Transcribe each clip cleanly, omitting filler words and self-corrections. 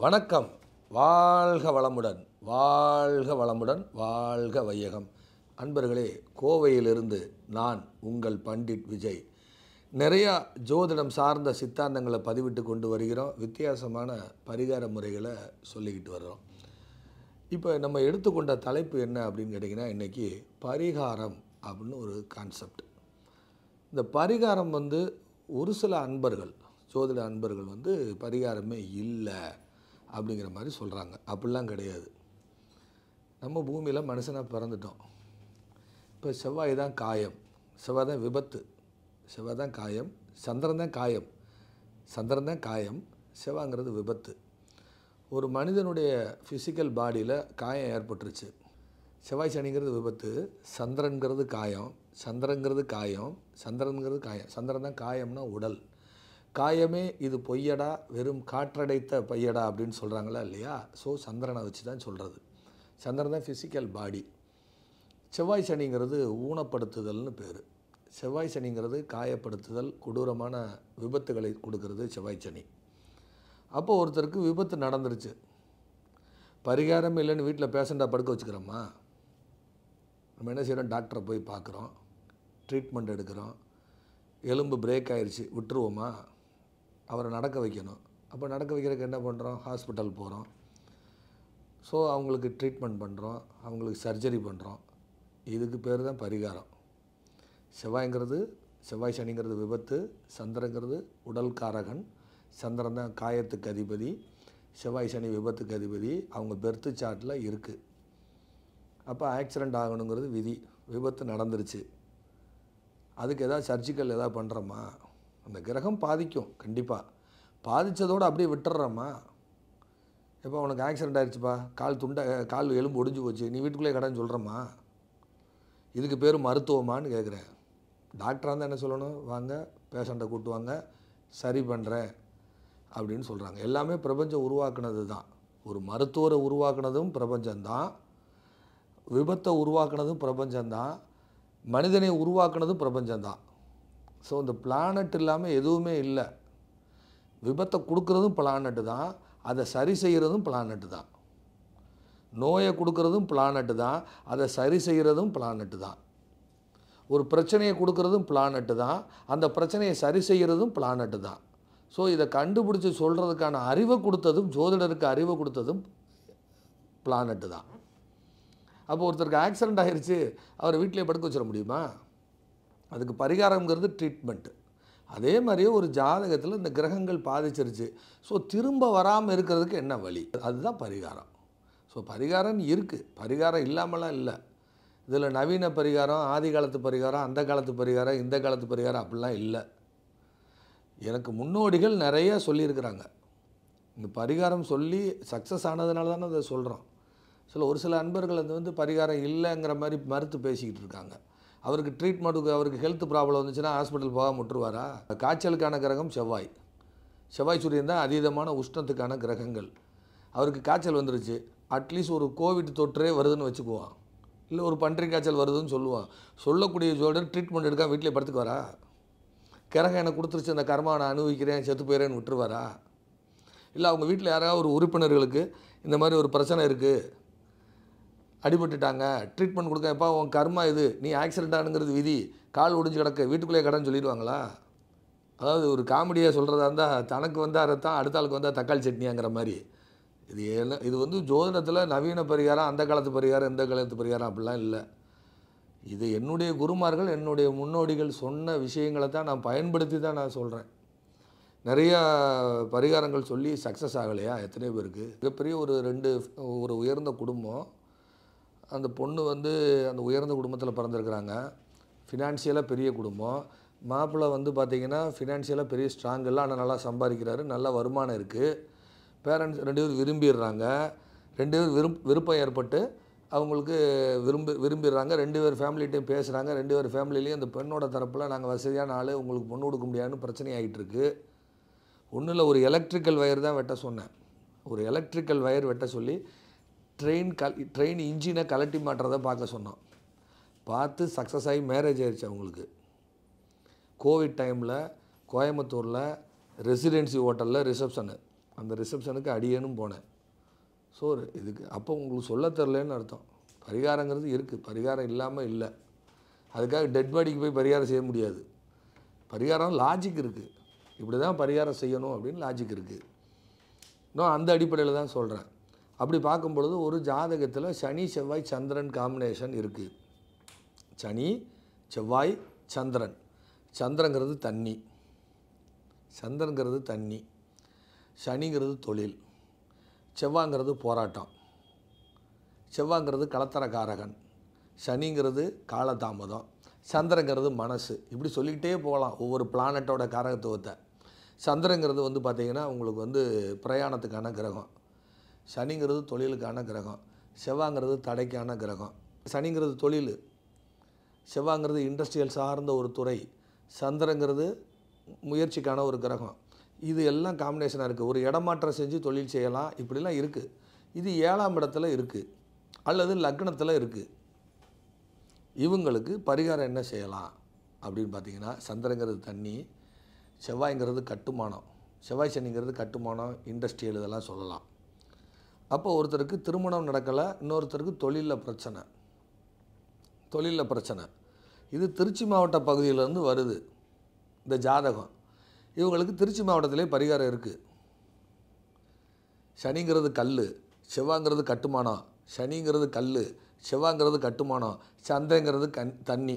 வணக்கம். வாழ்க வளமுடன், வாழ்க வளமுடன், வாழ்க வையகம். அன்பர்களே, கோவையிலிருந்து நான் உங்கள் பண்டிட் விஜய். நிறையா ஜோதிடம் சார்ந்த சித்தாந்தங்களை பதிவிட்டு கொண்டு வருகிறோம். வித்தியாசமான பரிகார முறைகளை சொல்லிக்கிட்டு வர்றோம். இப்போ நம்ம எடுத்துக்கொண்ட தலைப்பு என்ன அப்படின்னு கேட்டிங்கன்னா, இன்றைக்கி பரிகாரம் அப்படின்னு ஒரு கான்செப்ட். இந்த பரிகாரம் ஒரு சில அன்பர்கள், ஜோதிட அன்பர்கள் பரிகாரமே இல்லை அப்படிங்கிற மாதிரி சொல்கிறாங்க. அப்படிலாம் கிடையாது. நம்ம பூமியில் மனுஷனாக பிறந்துட்டோம். இப்போ செவ்வாய் தான் காயம், செவ்வாய் தான் விபத்து, செவ்வாய் தான் காயம், சந்திரன் தான் காயம், சந்திரன் தான் காயம், செவ்வாய்ங்கிறது விபத்து. ஒரு மனிதனுடைய ஃபிசிக்கல் பாடியில் காயம் ஏற்பட்டுருச்சு. செவ்வாய் சனிங்கிறது விபத்து, சந்திரன்கிறது காயம், சந்திரங்கிறது காயம், சந்திரன்கிறது காயம். சந்திரன் தான் காயம்னா உடல். காயமே இது பொய்யடா, வெறும் காற்றடைத்த பையடா அப்படின்னு சொல்கிறாங்களா இல்லையா? ஸோ சந்திரனை வச்சு தான் சொல்கிறது. சந்திரன் தான் ஃபிசிக்கல் பாடி. செவ்வாய் சனிங்கிறது ஊனப்படுத்துதல்னு பேர். செவ்வாய் சனிங்கிறது காயப்படுத்துதல், கொடூரமான விபத்துகளை கொடுக்கறது செவ்வாய் சனி. அப்போ ஒருத்தருக்கு விபத்து நடந்துருச்சு. பரிகாரம் இல்லைன்னு வீட்டில் பேஷண்ட்டாக படுக்க வச்சுக்கிறோமா? நம்ம என்ன செய்கிறோம்? டாக்டரை போய் பார்க்குறோம், ட்ரீட்மெண்ட் எடுக்கிறோம். எலும்பு பிரேக் ஆயிடுச்சு, விட்டுருவோமா? அவரை நடக்க வைக்கணும். அப்போ நடக்க வைக்கிறதுக்கு என்ன பண்ணுறோம்? ஹாஸ்பிட்டல் போகிறோம். ஸோ அவங்களுக்கு ட்ரீட்மெண்ட் பண்ணுறோம், அவங்களுக்கு சர்ஜரி பண்ணுறோம். இதுக்கு பேர் தான் பரிகாரம். செவ்வாய் சனிங்கிறது விபத்து, சந்திரங்கிறது உடல் காரகன், சந்திரன் தான் காயத்துக்கு அதிபதி, செவ்வாய் சனி விபத்துக்கு அதிபதி. அவங்க பெர்த்து சார்ட்டில் இருக்குது. அப்போ ஆக்சிடெண்ட் ஆகணுங்கிறது விதி. விபத்து நடந்துருச்சு, அதுக்கு எதாவது சர்ஜிக்கல் எதாவது பண்ணுறோமா? அந்த கிரகம் பாதிக்கும், கண்டிப்பாக. பாதித்ததோடு அப்படியே விட்டுறோமா? எப்போ உனக்கு ஆக்சிடெண்ட் ஆகிடுச்சுப்பா, கால் எலும்பு ஒடிஞ்சு போச்சு, நீ வீட்டுக்குள்ளே கடைன்னு சொல்கிறோமா? இதுக்கு பேர் மருத்துவமானு கேட்குறேன். டாக்டராக இருந்தால் என்ன சொல்லணும்? வாங்க, பேஷண்ட்டை கூட்டுவாங்க, சரி பண்ணுறேன் அப்படின்னு சொல்கிறாங்க. எல்லாமே பிரபஞ்சம் உருவாக்குனது தான். ஒரு மருத்துவரை உருவாக்குனதும் பிரபஞ்சம்தான், விபத்தை உருவாக்குனதும் பிரபஞ்சம்தான், மனிதனை உருவாக்குனதும் பிரபஞ்சம்தான். ஸோ இந்த பிளானட் இல்லாமல் எதுவுமே இல்லை. விபத்தை கொடுக்குறதும் பிளானட்டு தான், அதை சரி செய்கிறதும் பிளானட்டு தான். நோயை கொடுக்குறதும் பிளானட்டு தான், அதை சரி செய்கிறதும் பிளானட்டு தான். ஒரு பிரச்சனையை கொடுக்குறதும் பிளானட்டு தான், அந்த பிரச்சனையை சரி செய்கிறதும் பிளானட்டு தான். ஸோ இதை கண்டுபிடிச்சி சொல்கிறதுக்கான அறிவை கொடுத்ததும், ஜோதிடருக்கு அறிவை கொடுத்ததும் பிளானட்டு தான். அப்போ ஒருத்தருக்கு ஆக்சிடெண்ட் ஆகிடுச்சு, அவர் வீட்டிலே படுக்க வச்சிட முடியுமா? அதுக்கு பரிகாரங்கிறது ட்ரீட்மெண்ட்டு. அதே மாதிரியே ஒரு ஜாதகத்தில் இந்த கிரகங்கள் பாதிச்சிருச்சு. ஸோ திரும்ப வராமல் இருக்கிறதுக்கு என்ன வழி? அதுதான் பரிகாரம். ஸோ பரிகாரம் இருக்குது, பரிகாரம் இல்லாமலாம் இல்லை. இதில் நவீன பரிகாரம், ஆதி காலத்து பரிகாரம், அந்த காலத்து பரிகாரம், இந்த காலத்து பரிகாரம் அப்படிலாம் இல்லை. எனக்கு முன்னோடிகள் நிறைய சொல்லியிருக்கிறாங்க. இந்த பரிகாரம் சொல்லி சக்ஸஸ் ஆனதுனால தானே அதை சொல்கிறோம். ஒரு சில அன்பர்கள் பரிகாரம் இல்லைங்கிற மாதிரி மறுத்து பேசிக்கிட்டு இருக்காங்க. அவருக்கு ட்ரீட்மெண்ட்டுக்கு, அவருக்கு ஹெல்த் ப்ராப்ளம் வந்துச்சுன்னா ஹாஸ்பிட்டல் போகாமல் விட்டுருவாரா? காய்ச்சலுக்கான கிரகம் செவ்வாய், செவ்வாய் சூரியன் தான் அதீதமான உஷ்ணத்துக்கான கிரகங்கள். அவருக்கு காய்ச்சல் வந்துருச்சு, அட்லீஸ்ட் ஒரு கோவிட் தொற்றே வருதுன்னு வச்சுக்குவான், இல்லை ஒரு பன்றி காய்ச்சல் வருதுன்னு சொல்லுவான். சொல்லக்கூடிய ஜோடர் ட்ரீட்மெண்ட் எடுக்க வீட்டிலே படுத்துக்குவாரா? கிரகம் எனக்கு கொடுத்துருச்சு, அந்த கர்மா நான் அனுபவிக்கிறேன், செத்து போயிறேன்னு விட்டுருவாரா? இல்லை அவங்க வீட்டில் யாராவது ஒரு உறுப்பினர்களுக்கு இந்த மாதிரி ஒரு பிரச்சனை இருக்குது, அடிபட்டுட்டாங்க, ட்ரீட்மெண்ட் கொடுக்க, எப்போ உன் கர்மா இது, நீ ஆக்சிடெண்ட் ஆனுங்கிறது விதி, கால் ஒடிஞ்சு கிடக்க, வீட்டுக்குள்ளே கடைன்னு சொல்லிடுவாங்களா? அதாவது ஒரு காமெடியாக சொல்கிறதா இருந்தால், தனக்கு வந்தால் ரத்தம், அடுத்த ஆளுக்கு வந்தால் தக்காளி சட்னியாங்கிற மாதிரி. இது ஜோதிடத்தில் நவீன பரிகாரம், அந்த காலத்து பரிகாரம், இந்த காலத்து பரிகாரம் அப்படிலாம் இல்லை. இது என்னுடைய குருமார்கள், என்னுடைய முன்னோடிகள் சொன்ன விஷயங்களை தான் நான் பயன்படுத்தி தான் நான் சொல்கிறேன். நிறையா பரிகாரங்கள் சொல்லி சக்ஸஸ் ஆகலையா? எத்தனை பேருக்கு? மிகப்பெரிய ஒரு உயர்ந்த குடும்பம், அந்த பொண்ணு அந்த உயர்ந்த குடும்பத்தில் பிறந்திருக்கிறாங்க. ஃபினான்ஷியலாக பெரிய குடும்பம். மாப்பிள்ளை பார்த்திங்கன்னா ஃபினான்ஷியலாக பெரிய ஸ்ட்ராங் இல்லை, ஆனால் நல்லா சம்பாதிக்கிறாரு, நல்ல வருமானம் இருக்குது. பேரண்ட்ஸ் 2 பேரும் விரும்பிடுறாங்க. 2 பேர் விருப்பம் ஏற்பட்டு அவங்களுக்கு விரும்பிடுறாங்க. 2 பேர் ஃபேமிலிகிட்டையும் பேசுகிறாங்க. 2 பேர் ஃபேமிலிலையும் அந்த பெண்ணோட தரப்பில் நாங்கள் வசதியான ஆள், உங்களுக்கு பொண்ணு கொடுக்க முடியாதுன்னு பிரச்சனை ஆகிட்டுருக்கு. ஒன்றும் இல்லை, ஒரு எலக்ட்ரிக்கல் வயர் தான் வெட்ட சொன்னேன். ஒரு எலக்ட்ரிக்கல் வயர் வெட்ட சொல்லி ட்ரெயின் இன்ஜினை கலட்டி மாட்டுறதை பார்க்க சொன்னோம். பார்த்து சக்ஸஸ் ஆகி மேரேஜ் ஆகிடுச்சு அவங்களுக்கு. கோவிட் டைமில் கோயம்புத்தூரில் ரெசிடென்சி ஹோட்டலில் ரிசப்ஷனு. அந்த ரிசப்ஷனுக்கு அடியேனும் போனேன். ஸோ இதுக்கு அப்போ உங்களுக்கு சொல்ல தெரிலன்னு அர்த்தம். பரிகாரங்கிறது இருக்குது, பரிகாரம் இல்லாமல் இல்லை. அதுக்காக டெட் பாடிக்கு போய் பரிகாரம் செய்ய முடியாது. பரிகாரம் லாஜிக் இருக்குது, இப்படி தான் பரிகாரம் செய்யணும் அப்படின்னு லாஜிக் இருக்குது. நான் அந்த அடிப்படையில் தான் சொல்கிறேன். அப்படி பார்க்கும் பொழுது ஒரு ஜாதகத்தில் சனி செவ்வாய் சந்திரன் காம்பினேஷன் இருக்குது. சனி செவ்வாய் சந்திரன். சந்திரங்கிறது தண்ணி, சந்திரங்கிறது தண்ணி, சனிங்கிறது தொழில், செவ்வாங்கிறது போராட்டம், செவ்வாங்கிறது கலத்தரக்காரகன், சனிங்கிறது காலதாமதம், சந்திரங்கிறது மனசு. இப்படி சொல்லிக்கிட்டே போகலாம் ஒவ்வொரு பிளானட்டோட காரகத்துவத்தை. சந்திரங்கிறது வந்து பார்த்திங்கன்னா உங்களுக்கு பிரயாணத்துக்கான கிரகம், சனிங்கிறது தொழிலுக்கான கிரகம், செவ்வாங்கிறது தடைக்கான கிரகம். சனிங்கிறது தொழில், செவ்வாங்கிறது இண்டஸ்ட்ரியல் சார்ந்த ஒரு துறை, சந்திரங்கிறது முயற்சிக்கான ஒரு கிரகம். இது எல்லாம் காம்பினேஷனாக இருக்குது. ஒரு இடமாற்றம் செஞ்சு தொழில் செய்யலாம், இப்படிலாம் இருக்குது. இது 7ஆம் இடத்துல இருக்குது அல்லது லக்னத்தில் இருக்குது. இவங்களுக்கு பரிகாரம் என்ன செய்யலாம் அப்படின்னு பார்த்திங்கன்னா, சந்திரங்கிறது தண்ணி, செவ்வாய்ங்கிறது கட்டுமானம், செவ்வாய் சனிங்கிறது கட்டுமானம், இண்டஸ்ட்ரியல், இதெல்லாம் சொல்லலாம். அப்போ ஒருத்தருக்கு திருமணம் நடக்கலை, இன்னொருத்தருக்கு தொழிலில் பிரச்சனை. இது திருச்சி மாவட்ட பகுதியிலேருந்து வருது இந்த ஜாதகம். இவங்களுக்கு திருச்சி மாவட்டத்திலே பரிகாரம் இருக்குது. சனிங்கிறது கல், செவ்வாங்கிறது கட்டுமானம், சனிங்கிறது கல், செவ்வாங்கிறது கட்டுமானம், சந்திரங்கிறது தண்ணி.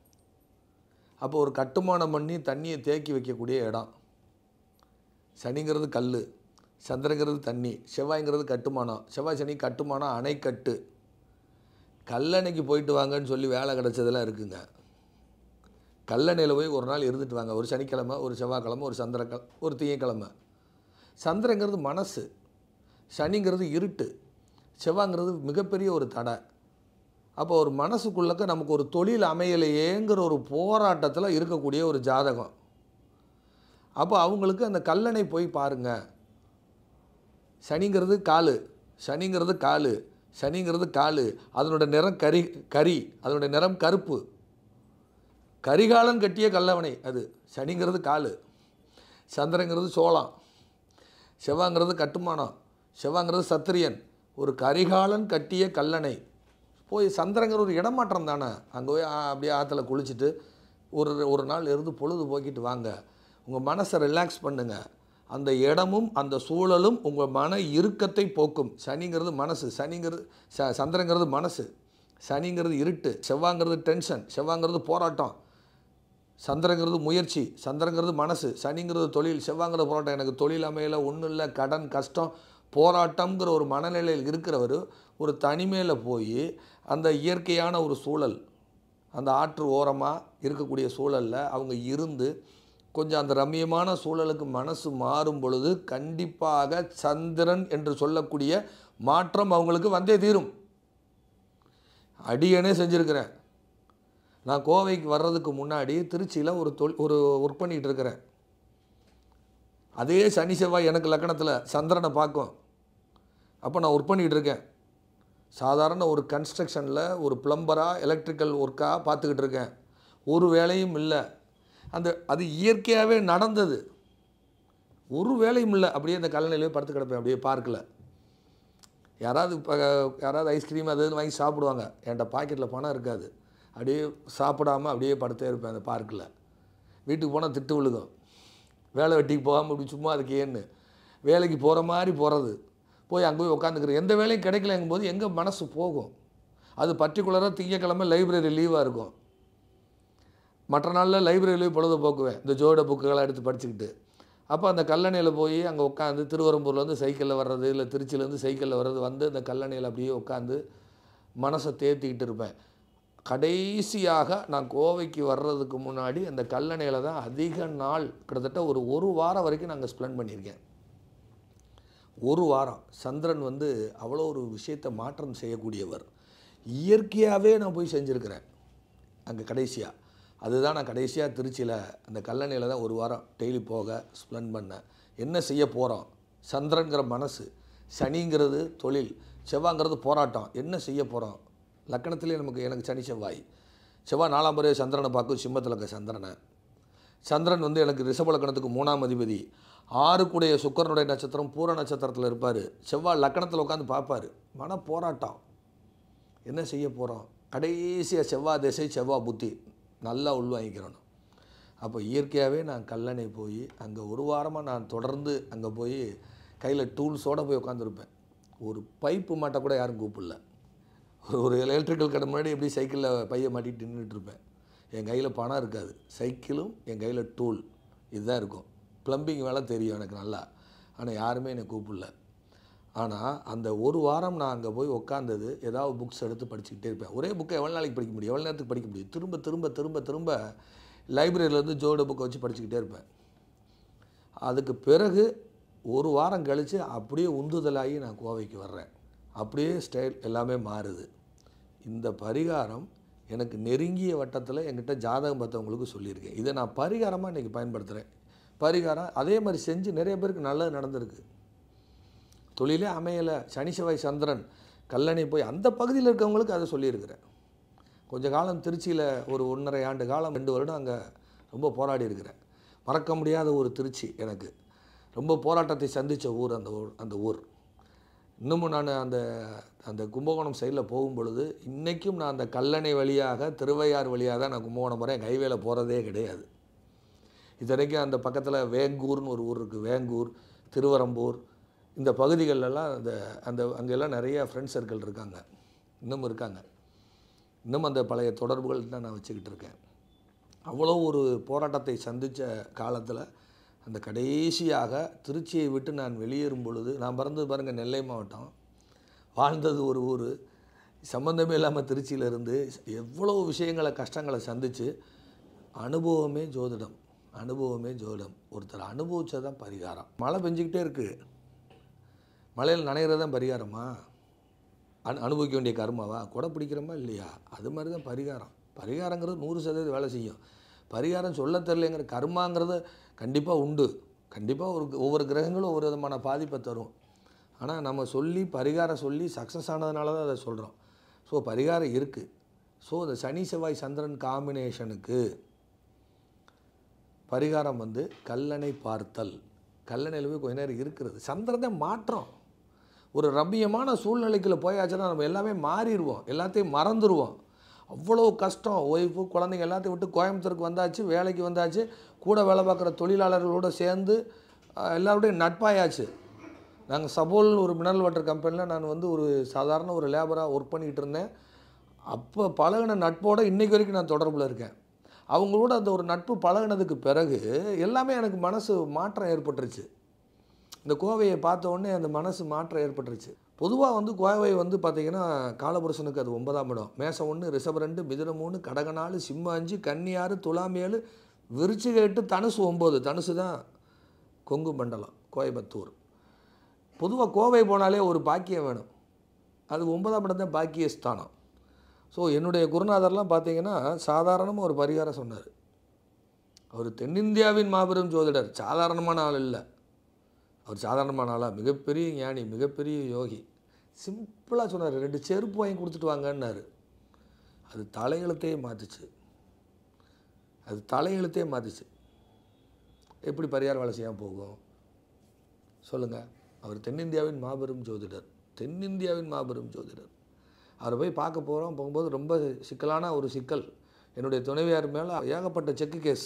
அப்போ ஒரு கட்டுமானம் பண்ணி தண்ணியை தேக்கி வைக்கக்கூடிய இடம். சனிங்கிறது கல், சந்திரங்கிறது தண்ணி, செவ்வாய்ங்கிறது கட்டுமானம். செவ்வாய் சனி கட்டுமானம், அணைக்கட்டு. கல்லணைக்கு போயிட்டு வாங்கன்னு சொல்லி வேலை கிடச்சதெல்லாம் இருக்குங்க. கல்லணையில் போய் ஒரு நாள் இருந்துட்டு வாங்க, ஒரு சனிக்கிழமை, ஒரு செவ்வாய்க்கிழமை, ஒரு திங்கக்கிழமை. சந்திரங்கிறது மனசு, சனிங்கிறது இருட்டு, செவ்வாங்கிறது மிகப்பெரிய ஒரு தடை. அப்போ ஒரு மனசுக்குள்ளக்க நமக்கு ஒரு தொழில் அமையலையேங்கிற ஒரு போராட்டத்தில் இருக்கக்கூடிய ஒரு ஜாதகம். அப்போ அவங்களுக்கு அந்த கல்லணை போய் பாருங்கள். சனிங்கிறது காலு, சனிங்கிறது காலு, சனிங்கிறது காலு, அதனோட நிறம் கரி, அதனுடைய நிறம் கருப்பு. கரிகாலன் கட்டிய கல்லவனை அது. சனிங்கிறது காலு, சந்திரங்கிறது சோளம், செவ்வாங்கிறது கட்டுமானம், செவ்வாங்கிறது சத்திரியன். ஒரு கரிகாலன் கட்டிய கல்லணை போய் சந்திரங்கிற ஒரு இடமாற்றம் தானே. அங்கே போய் அப்படியே ஆற்றுல குளிச்சுட்டு ஒரு நாள் இருந்து பொழுது போக்கிட்டு வாங்க. உங்கள் மனசை ரிலாக்ஸ் பண்ணுங்கள். அந்த இடமும் அந்த சூழலும் உங்கள் மன இறுக்கத்தை போக்கும். சனிங்கிறது மனசு, சந்திரங்கிறது மனசு, சனிங்கிறது இருட்டு, செவ்வாங்கிறது டென்ஷன், செவ்வாங்கிறது போராட்டம், சந்திரங்கிறது முயற்சி, சந்திரங்கிறது மனசு, சனிங்கிறது தொழில், செவ்வாங்கிறது போராட்டம். எனக்கு தொழில் அமையலை, ஒன்றும் இல்லை, கடன், கஷ்டம், போராட்டம்ங்கிற ஒரு மனநிலையில் இருக்கிறவர் ஒரு தனிமையில் போய் அந்த இயற்கையான ஒரு சூழல், அந்த ஆற்று ஓரமாக இருக்கக்கூடிய சூழலில் அவங்க இருந்து கொஞ்சம் அந்த ரம்மியமான சூழலுக்கு மனசு மாறும் பொழுது கண்டிப்பாக சந்திரன் என்று சொல்லக்கூடிய மாற்றம் அவங்களுக்கு வந்தே தீரும். அடியனே செஞ்சுருக்கிறேன். நான் கோவைக்கு வர்றதுக்கு முன்னாடி திருச்சியில் ஒரு ஒர்க் பண்ணிகிட்டு இருக்கிறேன். அதே சனி செவ்வாய் எனக்கு லக்கணத்தில் சந்திரனை பார்க்கும். அப்போ நான் ஒர்க் பண்ணிகிட்டு இருக்கேன். சாதாரண ஒரு கன்ஸ்ட்ரக்ஷனில் ஒரு ப்ளம்பராக எலக்ட்ரிக்கல் ஒர்க்காக பார்த்துக்கிட்டு இருக்கேன். ஒரு வேலையும் இல்லை. அது இயற்கையாகவே நடந்தது. ஒரு வேலையும் இல்லை. அப்படியே அந்த கல்லணையிலே படுத்து கிடப்பேன், அப்படியே பார்க்கில். யாராவது ஐஸ்கிரீம் அது வாங்கி சாப்பிடுவாங்க. என்கிட்ட பாக்கெட்டில் பணம் இருக்காது. அப்படியே சாப்பிடாமல் அப்படியே படுத்தே இருப்பேன் அந்த பார்க்கில். வீட்டுக்கு போனால் திட்டு விழுகும். வேலை வெட்டிக்கு போகாமல் இப்படி சும்மா அதுக்கு ஏன்னு வேலைக்கு போகிற மாதிரி போகிறது. போய் அங்கே போய் உட்காந்துக்கிறேன். எந்த வேலையும் கிடைக்கலங்கும் போது எங்கே மனசு போகும்? அது பர்டிகுலராக திங்கக்கிழமை லைப்ரரி லீவாக இருக்கும். மற்ற நாளில் லைப்ரரியிலேயே பொழுது போக்குவேன், இந்த ஜோட புக்குகளை எடுத்து படிச்சுக்கிட்டு. அப்போ அந்த கல்லணையில் போய் அங்கே உட்காந்து திருவரம்பூர்லேருந்து சைக்கிளில் வர்றது, இல்லை திருச்சியிலேருந்து சைக்கிளில் வர்றது, அந்த கல்லணையில் அப்படியே உட்காந்து மனசை தேர்த்திக்கிட்டு இருப்பேன். கடைசியாக நான் கோவைக்கு வர்றதுக்கு முன்னாடி அந்த கல்லணையில் தான் அதிக நாள், கிட்டத்தட்ட ஒரு வாரம் வரைக்கும் நாங்கள் ஸ்பெண்ட் பண்ணியிருக்கேன். ஒரு வாரம். சந்திரன் அவ்வளோ ஒரு விஷயத்தை மாற்றம் செய்யக்கூடியவர். இயற்கையாகவே நான் போய் செஞ்சுருக்கிறேன் அங்கே கடைசியாக. அதுதான் நான் கடைசியாக திருச்சியில் அந்த கல்லணையில் தான் ஒரு வாரம் டெய்லி போக ஸ்பெண்ட் பண்ணேன். என்ன செய்ய போகிறோம்? சந்திரங்கிற மனசு, சனிங்கிறது தொழில், செவ்வாங்கிறது போராட்டம். என்ன செய்ய போகிறோம்? லக்கணத்திலே எனக்கு சனி செவ்வாய் 4ஆம் முறை சந்திரனை பார்க்கும், சிம்மத்தில் இருக்க சந்திரனை. சந்திரன் வந்து எனக்கு ரிஷப லக்னத்துக்கு 3ஆம் அதிபதி. 6 சுக்கிரனுடைய நட்சத்திரம் பூர நட்சத்திரத்தில் இருப்பார். செவ்வாய் லக்னத்தில் உட்காந்து பார்ப்பார். மன போராட்டம். என்ன செய்ய போகிறோம்? கடைசியாக செவ்வாய் திசை செவ்வாய் புத்தி நல்லா உள்வாங்கிக்கிறணும். அப்போ இயற்கையாகவே நான் கல்லணை போய் அங்கே ஒரு வாரமாக நான் தொடர்ந்து அங்கே போய் கையில் டூல்ஸோடு போய் உட்காந்துருப்பேன். ஒரு பைப்பு மாட்ட கூட யாரும் கூப்பிடல. ஒரு எலக்ட்ரிக்கல் கடை முன்னாடி எப்படி சைக்கிளில் பையை மாட்டிட்டு நின்றுட்டுருப்பேன். என் கையில் பணம் இருக்காது, சைக்கிளும் என் கையில் டூல் இதுதான் இருக்கும். ப்ளம்பிங் வேலை தெரியும் எனக்கு நல்லா, ஆனால் யாருமே என்னை கூப்பிடல. ஆனால் அந்த ஒரு வாரம் நான் அங்கே போய் உட்காந்தது ஏதாவது புக்ஸ் எடுத்து படிச்சுக்கிட்டே இருப்பேன். ஒரே புக்கை எவ்வளோ நாளைக்கு படிக்க முடியும், எவ்வளோ நேரத்துக்கு படிக்க முடியும்? திரும்ப திரும்ப திரும்ப திரும்ப லைப்ரரியிலேருந்து ஜோட புக்கை வச்சு படிச்சுக்கிட்டே இருப்பேன். அதுக்கு பிறகு ஒரு வாரம் கழித்து அப்படியே உந்துதலாகி நான் கோவைக்கு வர்றேன். அப்படியே ஸ்டைல் எல்லாமே மாறுது. இந்த பரிகாரம் எனக்கு நெருங்கிய வட்டத்தில் என்கிட்ட ஜாதகம் பார்த்தவங்களுக்கு சொல்லியிருக்கேன். இதை நான் பரிகாரமாக இன்றைக்கி பயன்படுத்துகிறேன். பரிகாரம் அதே மாதிரி செஞ்சு நிறைய பேருக்கு நல்லது நடந்திருக்கு. தொழிலே அமையலை, சனி செவ்வாய் சந்திரன் கல்லணை போய் அந்த பகுதியில் இருக்கவங்களுக்கு அதை சொல்லியிருக்கிறேன். கொஞ்ச காலம் திருச்சியில் ஒரு 1.5 ஆண்டு காலம் 2 வருடம் அங்கே ரொம்ப போராடி இருக்கிறேன். மறக்க முடியாத ஒரு திருச்சி எனக்கு. ரொம்ப போராட்டத்தை சந்தித்த ஊர் அந்த ஊர். இன்னமும் நான் அந்த கும்பகோணம் சைடில் போகும்பொழுது இன்றைக்கும் நான் அந்த கல்லணை வழியாக திருவையாறு வழியாக தான் நான் கும்பகோணம் போகிறேன். ஹைவேல போகிறதே கிடையாது. இத்தனைக்கும் அந்த பக்கத்தில் வேங்கூர்னு ஒரு ஊர் இருக்குது. வேங்கூர், திருவரம்பூர் இந்த பகுதிகளெல்லாம் அங்கெல்லாம் நிறைய ஃப்ரெண்ட்ஸ் சர்க்கிள் இருக்காங்க, இன்னும் இருக்காங்க. இன்னும் அந்த பழைய தொடர்புகள் தான் நான் வச்சுக்கிட்டு இருக்கேன். அவ்வளோ ஒரு போராட்டத்தை சந்தித்த காலத்தில் அந்த கடைசியாக திருச்சியை விட்டு நான் வெளியேறும் பொழுது, நான் பிறந்தது பாருங்கள் நெல்லை மாவட்டம், வாழ்ந்தது ஒரு ஊர், சம்மந்தமே இல்லாமல் திருச்சியிலேருந்து எவ்வளோ விஷயங்களை கஷ்டங்களை சந்தித்து அனுபவமே ஜோதிடம், அனுபவமே ஜோதிடம். ஒருத்தர் அனுபவிச்சது தான் பரிகாரம். மழை பெஞ்சிக்கிட்டே இருக்குது, மழையில் நனைகிறது தான் பரிகாரமா? அனுபவிக்க வேண்டிய கர்மாவா? கொடை பிடிக்கிறோமா இல்லையா? அது மாதிரி தான் பரிகாரம். பரிகாரங்கிறது 100% வேலை செய்யும். பரிகாரம் சொல்ல தெரியலைங்கிற கர்மாங்கிறது கண்டிப்பாக உண்டு. கண்டிப்பாக ஒவ்வொரு கிரகங்களும் ஒவ்வொரு விதமான பாதிப்பை தரும். ஆனால் நம்ம சொல்லி பரிகாரம் சொல்லி சக்ஸஸ் ஆனதுனால தான் அதை சொல்கிறோம். ஸோ பரிகாரம் இருக்குது. ஸோ இந்த சனி செவ்வாய் சந்திரன் காம்பினேஷனுக்கு பரிகாரம் வந்து கல்லணை பார்த்தல். கல்லணையில் போய் கொஞ்ச நேரம் இருக்கிறது. சந்திரன் தான் மாற்றம். ஒரு ரம்மியமான சூழ்நிலைக்குள்ளே போயாச்சுன்னா நம்ம எல்லாமே மாறிடுவோம், எல்லாத்தையும் மறந்துடுவோம். அவ்வளோ கஷ்டம். ஒய்ஃபு குழந்தைங்க எல்லாத்தையும் விட்டு கோயம்புத்தூருக்கு வந்தாச்சு, வேலைக்கு வந்தாச்சு, கூட வேலை பார்க்குற தொழிலாளர்களோடு சேர்ந்து எல்லாரோடையும் நட்பாயாச்சு. நாங்கள் சபோல் ஒரு மினரல் வாட்டர் கம்பெனியில் நான் வந்து ஒரு சாதாரண ஒரு லேபராக ஒர்க் பண்ணிக்கிட்டு இருந்தேன். அப்போ பழகின நட்போடு இன்றைக்கு வரைக்கும் நான் தொடர்பில் இருக்கேன். அவங்களோட அந்த ஒரு நட்பு பழகினதுக்கு பிறகு எல்லாமே எனக்கு மனசு மாற்றம் ஏற்பட்டுருச்சு. இந்த கோவையை பார்த்த உடனே அந்த மனசு மாற்றம் ஏற்பட்டுருச்சு. பொதுவாக வந்து கோவை வந்து பார்த்திங்கன்னா காலபுருஷனுக்கு அது 9ஆம் இடம். மேசம் 1, ரிஷபம் 2, மிதுனம் 3, கடகம் 4, சிம்மம் 5, கன்னி 6, துலாம் 7, விருச்சிகம் 8, தனுசு 9. தனுசு தான் கொங்கு மண்டலம், கோயம்புத்தூர். பொதுவாக கோவை போனாலே ஒரு பாக்கியம் வேணும். அது 9ஆம் இடம் தான் பாக்கியஸ்தானம். ஸோ என்னுடைய குருநாதர்லாம் பார்த்திங்கன்னா சாதாரணமாக ஒரு பரிகாரம் சொன்னார். அவர் தென்னிந்தியாவின் மாபெரும் ஜோதிடர், சாதாரணமான ஆள் இல்லை. அவர் சாதாரணமான ஆளாக மிகப்பெரிய ஞானி, மிகப்பெரிய யோகி. சிம்பிளாக சொன்னார், 2 செருப்பு வாங்கி கொடுத்துட்டு வாங்கன்னாரு. அது தலையெழுத்தையே மாற்றுச்சு. அது தலையெழுத்தையே மாற்றுச்சு. எப்படி பரிகாரம் வேலை செய்யாமல் போகும் சொல்லுங்கள்? அவர் தென்னிந்தியாவின் மாபெரும் ஜோதிடர், தென்னிந்தியாவின் மாபெரும் ஜோதிடர். அவரை போய் பார்க்க போகும்போது ரொம்ப சிக்கலான ஒரு சிக்கல். என்னுடைய துணைவியார் மேலே ஏகப்பட்ட செக்கு கேஸ்.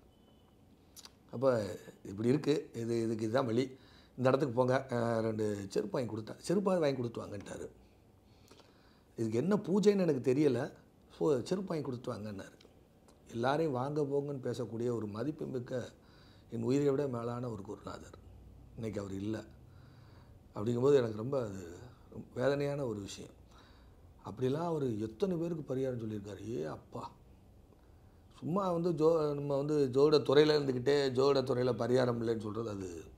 அப்போ இப்படி இருக்குது, இதுக்கு இதுதான் வழி, இந்த இடத்துக்கு போங்க, 2 செருப்பு வாங்கி கொடுத்தேன், செருப்பாக வாங்கி கொடுத்து வாங்கன்ட்டார். இதுக்கு என்ன பூஜைன்னு எனக்கு தெரியலை. ஸோ செருப்பு வாங்கி கொடுத்து வாங்கன்னாரு. எல்லாரையும் வாங்க போங்கன்னு பேசக்கூடிய ஒரு மதிப்புமிக்க என் உயிரை விட மேலான ஒரு குருநாதர் இன்றைக்கி அவர் இல்லை. அப்படிங்கும்போது எனக்கு ரொம்ப அது வேதனையான ஒரு விஷயம். அப்படிலாம் அவர் எத்தனை பேருக்கு பரிகாரம் சொல்லியிருக்காரு. அப்பா, சும்மா வந்து நம்ம வந்து ஜோதிட துறையில் இருந்துக்கிட்டே ஜோதிட துறையில் பரிகாரம் இல்லைன்னு சொல்கிறது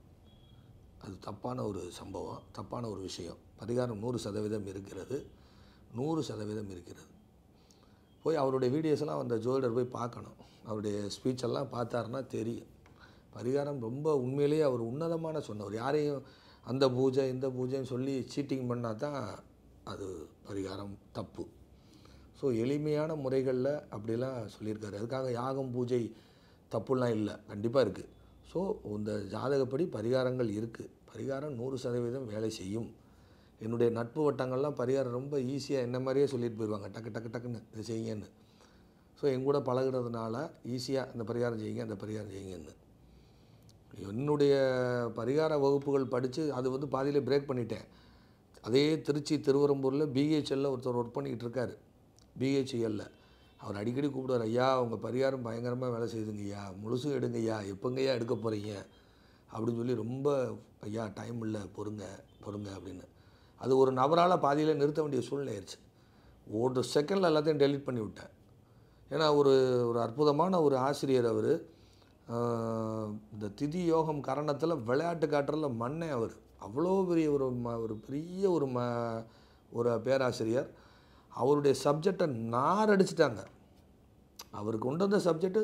அது தப்பான ஒரு சம்பவம், தப்பான ஒரு விஷயம். பரிகாரம் 100% இருக்கிறது, 100% இருக்கிறது. போய் அவருடைய வீடியோஸ்லாம் அந்த ஜோதிடர் போய் பார்க்கணும். அவருடைய ஸ்பீச்செல்லாம் பார்த்தாருன்னா தெரியும். பரிகாரம் ரொம்ப உண்மையிலேயே அவர் உன்னதமான சொன்னவர். யாரையும் அந்த பூஜை இந்த பூஜைன்னு சொல்லி சீட்டிங் பண்ணால் தான் அது பரிகாரம் தப்பு. ஸோ எளிமையான முறைகளில் அப்படிலாம் சொல்லியிருக்காரு. அதுக்காக யாகம் பூஜை தப்புலாம் இல்லை, கண்டிப்பாக இருக்குது. ஸோ இந்த ஜாதகப்படி பரிகாரங்கள் இருக்குது. பரிகாரம் 100% வேலை செய்யும். என்னுடைய நட்பு வட்டங்கள்லாம் பரிகாரம் ரொம்ப ஈஸியாக என்ன மாதிரியே சொல்லிட்டு போயிடுவாங்க, டக்கு டக்கு டக்குன்னு இதை செய்யுங்கன்னு. ஸோ எங்கூட பழகுறதுனால ஈஸியாக அந்த பரிகாரம் செய்யுங்க, அந்த பரிகாரம் செய்யுங்கன்னு. என்னுடைய பரிகார வகுப்புகள் படித்து அது பாதியிலே பிரேக் பண்ணிட்டேன். அதே திருச்சி திருவரம்பூரில் பிஹெச்எல்ல ஒருத்தர் ஒர்க் பண்ணிக்கிட்டு இருக்கார். பிஹெச்எல்ல அவர் அடிக்கடி கூப்பிடுவார், ஐயா உங்கள் பரிகாரம் பயங்கரமாக வேலை செய்யுதுங்கய்யா, முழுசும் எடுங்கய்யா, எப்போங்கய்யா எடுக்க போகிறீங்க அப்படின்னு சொல்லி ரொம்ப, ஐயா டைம் இல்லை, பொறுங்க பொறுங்க அப்படின்னு. அது ஒரு நபரால் பாதியில் நிறுத்த வேண்டிய சூழ்நிலை ஆயிடுச்சு. ஒரு செகண்டில் எல்லாத்தையும் டெலீட் பண்ணி விட்டேன். ஏன்னா ஒரு அற்புதமான ஒரு ஆசிரியர் அவர். இந்த திதி யோகம் கரணத்தில் விளையாட்டு காட்டுறதுல மண்ணே அவர். அவ்வளோ பெரிய ஒரு பெரிய ஒரு பேராசிரியர். அவருடைய சப்ஜெக்டை நாரடிச்சிட்டாங்க. அவருக்கு கொண்டு வந்த சப்ஜெக்டு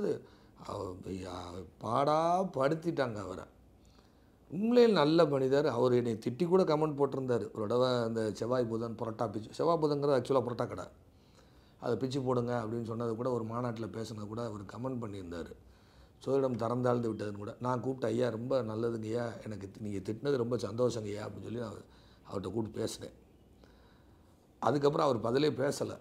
படுத்திட்டாங்க அவரை. உண்மையில் நல்ல மனிதர். அவர் என்னை திட்டி கூட கமெண்ட் போட்டிருந்தார் ஒரு தடவை. அந்த செவ்வாய் புதன் புரோட்டா பிச்சு, செவ்வாய் புதன்கிறது ஆக்சுவலாக புரோட்டா கடை, அதை பிச்சு போடுங்க அப்படின்னு சொன்னது கூட ஒரு மாநாட்டில் பேசினது கூட அவர் கமெண்ட் பண்ணியிருந்தார். சோதிடம் தரந்தாழ்ந்து விட்டதுன்னு கூட. நான் கூப்பிட்டு, ஐயா ரொம்ப நல்லதுங்கய்யா, எனக்கு நீங்கள் திட்டினது ரொம்ப சந்தோஷங்கய்யா அப்படின்னு சொல்லி நான் அவர்கிட்ட கூப்பிட்டு பேசினேன். அதுக்கப்புறம் அவர் பதிலே பேசலை.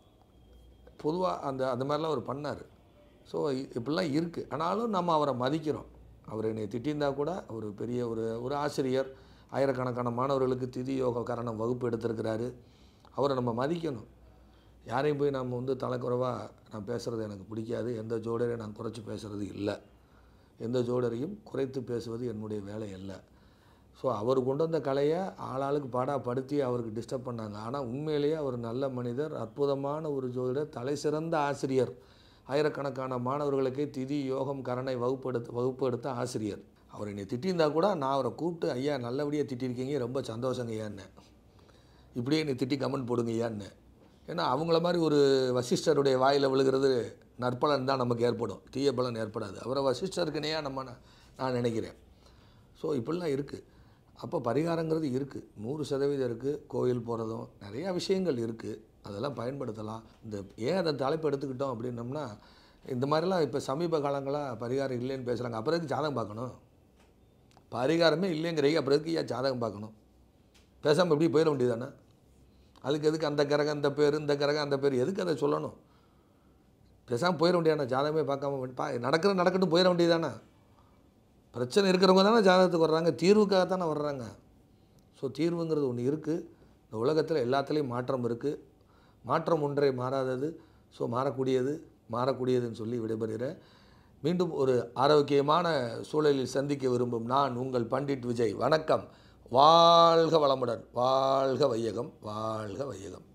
பொதுவாக அந்த மாதிரிலாம் அவர் பண்ணார். ஸோ இப்படிலாம் இருக்குது. ஆனாலும் நம்ம அவரை மதிக்கிறோம். அவர் என்னை திட்டியிருந்தால் கூட அவர் பெரிய ஒரு ஆசிரியர். ஆயிரக்கணக்கான மாணவர்களுக்கு திதி யோக காரணம் வகுப்பு எடுத்திருக்கிறாரு. அவரை நம்ம மதிக்கணும். யாரையும் போய் நம்ம தலைக்குறைவாக நான் பேசுகிறது எனக்கு பிடிக்காது. எந்த ஜோடரையும் நான் குறைச்சி பேசுகிறது இல்லை. எந்த ஜோடரையும் குறைத்து பேசுவது என்னுடைய வேலை இல்லை. ஸோ அவர் கொண்டு வந்த கலையை ஆளாளுக்கு படுத்தி அவருக்கு டிஸ்டர்ப் பண்ணாங்க. ஆனால் உண்மையிலேயே அவர் நல்ல மனிதர், அற்புதமான ஒரு ஜோதிடர், தலை சிறந்த ஆசிரியர். ஆயிரக்கணக்கான மாணவர்களுக்கே திதி யோகம் கரணை வகுப்பு எடுத்த ஆசிரியர். அவர் என்னை திட்டியிருந்தால் கூட நான் அவரை கூப்பிட்டு, ஐயா நல்லபடியாக திட்டிருக்கீங்க, ரொம்ப சந்தோஷங்க ஐயான்னு. இப்படியே என்னை திட்டி கமெண்ட் போடுங்க ஐயான்னு. ஏன்னா அவங்கள மாதிரி ஒரு வசிஷ்டருடைய வாயில் விழுகிறது நற்பலன் தான் நமக்கு ஏற்படும், தீய பலன் ஏற்படாது. அவரை வசிஷ்டருக்குனையா நான் நினைக்கிறேன். ஸோ இப்படிலாம் இருக்குது. அப்போ பரிகாரங்கிறது இருக்குது, 100% இருக்குது. கோயில் போகிறதும் நிறையா விஷயங்கள் இருக்குது, அதெல்லாம் பயன்படுத்தலாம். ஏன் அதை தலைப்பு எடுத்துக்கிட்டோம் அப்படின்னம்னா, இந்த மாதிரிலாம் இப்போ சமீப காலங்களாக பரிகாரம் இல்லைன்னு பேசுகிறாங்க. அப்புறம் எதுக்கு ஜாதகம் பார்க்கணும்? பரிகாரமே இல்லைங்கிறீங்க, அப்புறம் எதுக்கு ஏன் ஜாதகம் பார்க்கணும்? பேசாமல் எப்படி போயிட வேண்டியதானே? அதுக்கு எதுக்கு அந்த கிரகம் இந்த பேர், இந்த கிரகம் அந்த பேர், எதுக்கு அதை சொல்லணும்? பேசாமல் போயிட வேண்டியதானே? ஜாதகமே பார்க்காம நடக்கட்டும் போயிட வேண்டியதானே? பிரச்சனை இருக்கிறவங்க தானே ஜாதகத்துக்கு வர்றாங்க, தீர்வுக்காக தானே வர்றாங்க. ஸோ தீர்வுங்கிறது ஒன்று இருக்குது. இந்த உலகத்தில் எல்லாத்துலேயும் மாற்றம் இருக்குது. மாற்றம் ஒன்றே மாறாதது. ஸோ மாறக்கூடியதுன்னு சொல்லி விடைபெறுகிறேன். மீண்டும் ஒரு ஆரோக்கியமான சூழலில் சந்திக்க விரும்பும் நான் உங்கள் பண்டிட் விஜய். வணக்கம். வாழ்க வளமுடன். வாழ்க வையகம். வாழ்க வையகம்.